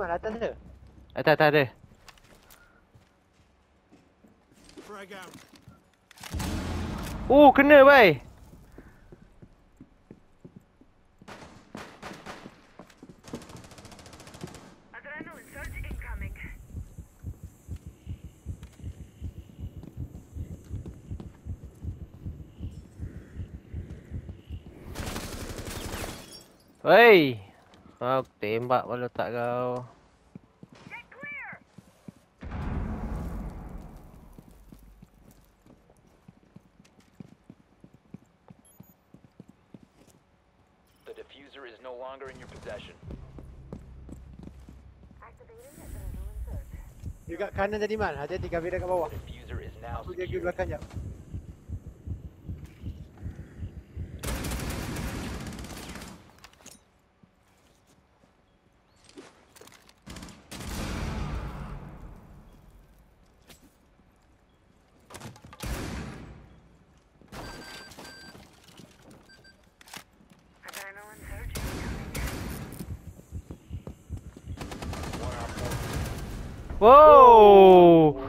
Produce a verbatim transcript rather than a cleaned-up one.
mana atas dia? Atas atas dia. Oh, kena bhai. Hei. Kau tembak baru tak kau. The diffuser is no longer in your possession. Juga kanan tadi man, hati-hati kami kat bawah. The diffuser is now Aku jaga secure. belakang jap. Wow.